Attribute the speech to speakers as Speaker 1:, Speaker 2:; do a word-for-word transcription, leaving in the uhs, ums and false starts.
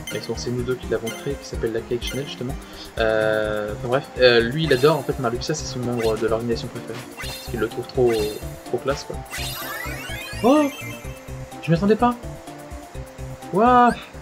Speaker 1: c'est nous deux qui l'avons créé, qui s'appelle la Cake Chanel justement. Euh, enfin bref, euh, lui il adore, en fait Marluxia c'est son membre de l'organisation préférée. Parce qu'il le trouve trop, trop classe quoi. Oh, je m'y attendais pas. Waouh.